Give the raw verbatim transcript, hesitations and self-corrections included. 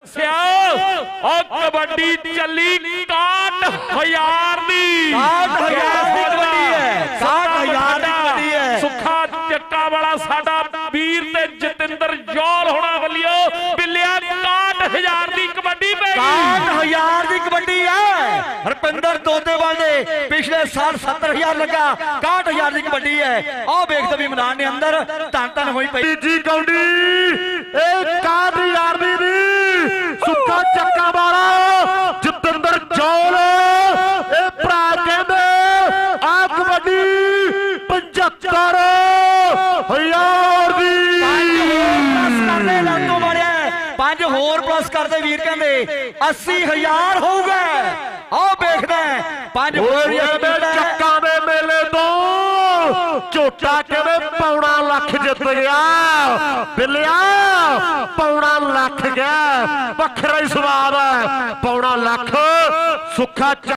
कबड्डी चली काट हजार सुखा चक्का वाला साडा वीर ते जतिंदर जौल होना वलियो बिलिया काट हजार दी कबड्डी पे काट हजार दी कबड्डी है हरपिंदर दोदेवाल ने पिछले साल सत्तर हजार लगा काट हजार दी कबड्डी है आओ देखते भी मैदान के अंदर धन धन हुई पई जी कौडी काट हजार दी सुखा चक्का वाला जतिंदर जौल भरा कहते आ कबड्डी पचहत्तर हजार दी पांच होर प्लस करते वीर कहते अस्सी हजार होगा आओ देखते हैं पांच चक्का दे मेले तो झोटा कहते पौना लख जित गया बिलिया पौना लख गया वखरा ही स्वाद है पौना लख सुखा